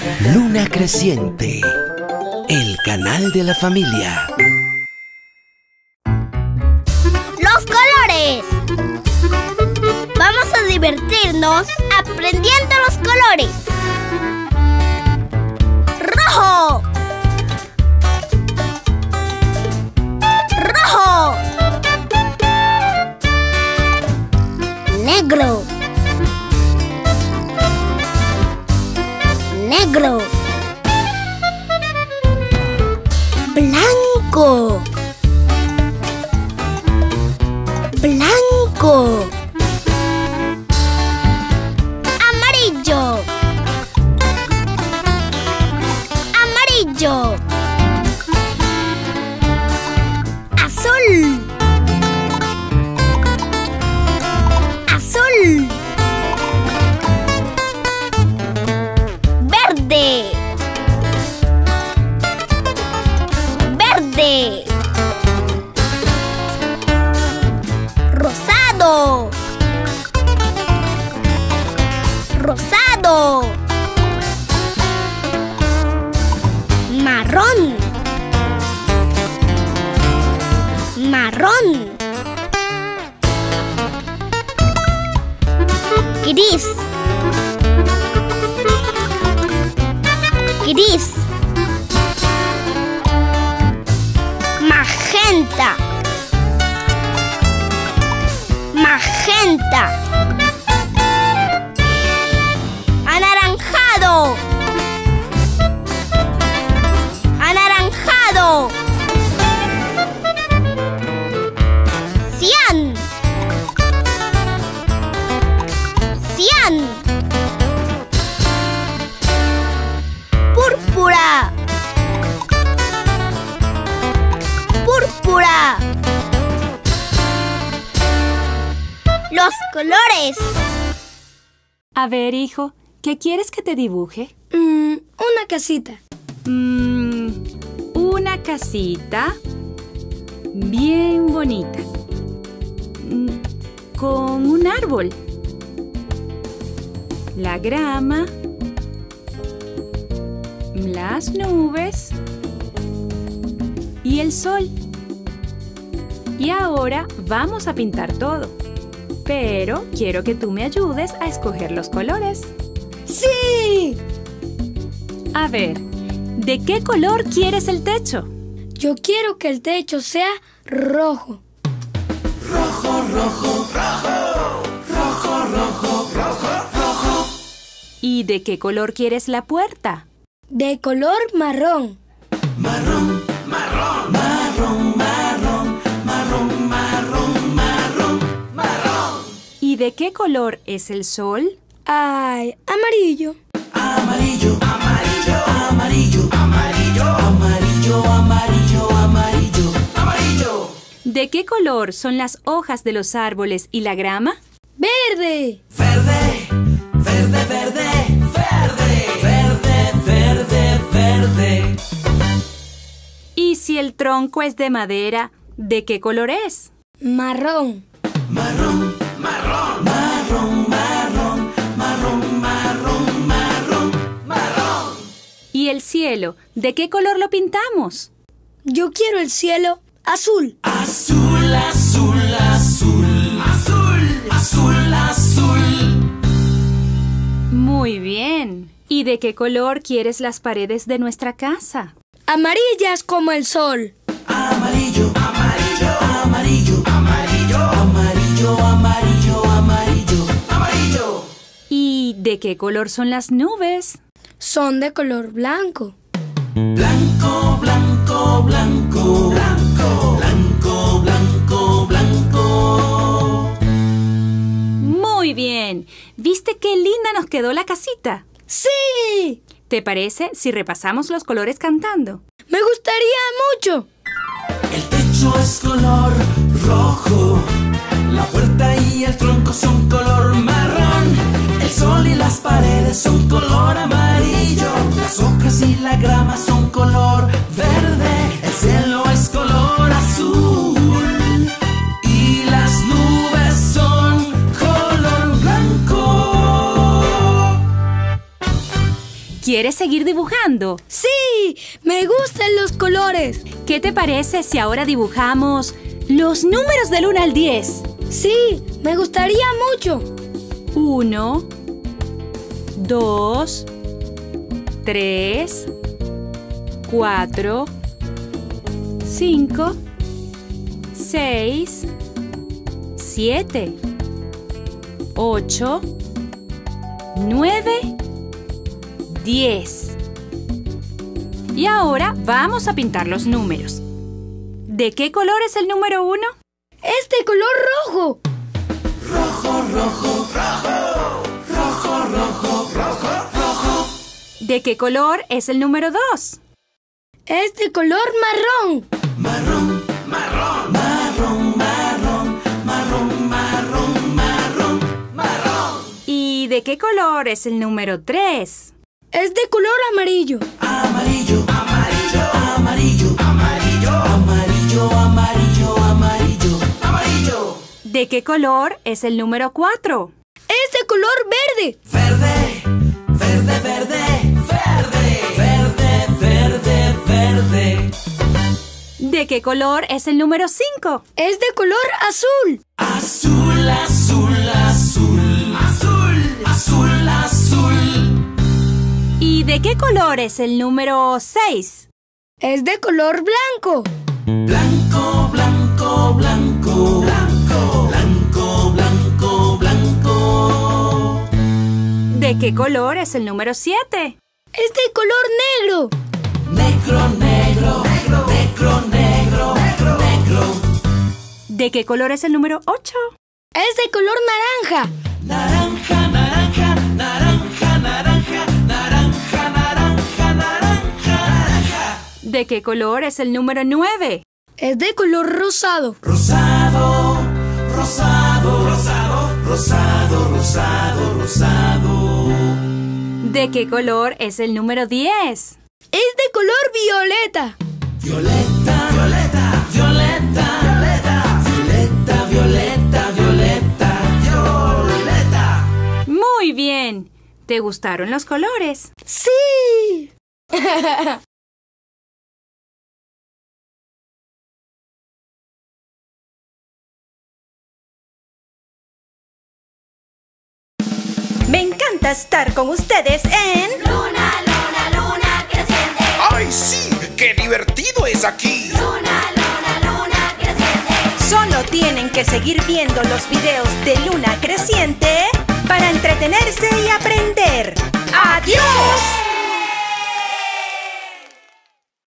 Luna Creciente, el canal de la familia. ¡Los colores! Vamos a divertirnos aprendiendo los colores. ¡Rojo! ¡Rojo! ¡Negro! ¡Negro! ¡Blanco! ¡Blanco! ¡Amarillo! ¡Amarillo! ¡Azul! ¡Azul! ¡Verde! ¡Verde! ¡Rosado! ¡Rosado! ¡Marrón! ¡Marrón! ¡Gris! ¡Gris! ¡Magenta! ¡Magenta! ¡Anaranjado! ¡Anaranjado! ¡Cian! ¡Cian! ¡Púrpura! ¡Púrpura! ¡Los colores! A ver, hijo, ¿qué quieres que te dibuje? Una casita. Una casita bien bonita. Con un árbol. La grama. Las nubes. Y el sol. Y ahora vamos a pintar todo. Pero quiero que tú me ayudes a escoger los colores. ¡Sí! A ver, ¿de qué color quieres el techo? Yo quiero que el techo sea rojo. Rojo, rojo, rojo, rojo, rojo, rojo, rojo. ¿Y de qué color quieres la puerta? De color marrón. Marrón, marrón, marrón, marrón, marrón, marrón, marrón, marrón. ¿Y de qué color es el sol? Ay, amarillo. Amarillo, amarillo, amarillo, amarillo, amarillo, amarillo, amarillo, amarillo. ¿De qué color son las hojas de los árboles y la grama? Verde. Verde, verde, verde, verde, verde, verde, verde. Y si el tronco es de madera, ¿de qué color es? Marrón. Marrón, marrón, marrón, marrón, marrón, marrón, marrón, marrón. ¿Y el cielo? ¿De qué color lo pintamos? Yo quiero el cielo azul. Azul, azul, azul, azul, azul, azul. Muy bien. ¿Y de qué color quieres las paredes de nuestra casa? Amarillas como el sol. Amarillo, amarillo, amarillo, amarillo, amarillo, amarillo, amarillo, amarillo. ¿Y de qué color son las nubes? Son de color blanco. Blanco, blanco, blanco, blanco, blanco, blanco, blanco. Muy bien. ¿Viste qué linda nos quedó la casita? ¡Sí! ¿Te parece si repasamos los colores cantando? ¡Me gustaría mucho! El techo es color rojo, la puerta y el tronco son color marrón, el sol y las paredes son color amarillo, las hojas y la grama son color verde, el cielo es color azul y las nubes son color blanco. ¿Quieres seguir dibujando? ¡Sí! ¡Me gustan los colores! ¿Qué te parece si ahora dibujamos los números del 1 al 10? ¡Sí! ¡Me gustaría mucho! 1, 2, 3, 4, 5, 6, 7, 8, 9, 10. Y ahora vamos a pintar los números. ¿De qué color es el número 1? ¡Es de color rojo! Rojo, rojo, rojo. Rojo, rojo, rojo, rojo. ¿De qué color es el número 2? ¡Es de color marrón! Marrón, marrón, marrón, marrón, marrón, marrón, marrón, marrón. ¿Y de qué color es el número 3? ¡Es de color amarillo! Amarillo, amarillo, amarillo, amarillo, amarillo, amarillo, amarillo, amarillo. ¿De qué color es el número 4? ¡Es de color verde! Verde, verde, verde, verde, verde, verde, verde. ¿De qué color es el número 5? ¡Es de color azul! Azul, azul, azul, azul, azul, azul. ¿Y de qué color es el número 6? ¡Es de color blanco! Blanco, blanco, blanco, blanco, blanco, blanco, blanco. ¿De qué color es el número 7? ¡Es de color negro! Negro, negro, negro, negro, negro, negro, negro. ¿De qué color es el número 8? ¡Es de color naranja! Naranja, naranja, naranja, naranja, naranja, naranja, naranja, naranja. ¿De qué color es el número 9? ¡Es de color rosado! Rosado, rosado, rosado, rosado, rosado, rosado. ¿De qué color es el número 10? ¡Es de color violeta! Violeta, violeta, violeta, violeta, violeta, violeta, violeta, violeta. Muy bien. ¿Te gustaron los colores? ¡Sí! Me encanta estar con ustedes en... Luna, luna, luna creciente. ¡Ay, sí! ¡Qué divertido es aquí! Luna, luna, luna creciente. Solo tienen que seguir viendo los videos de Luna Creciente para entretenerse y aprender. ¡Adiós!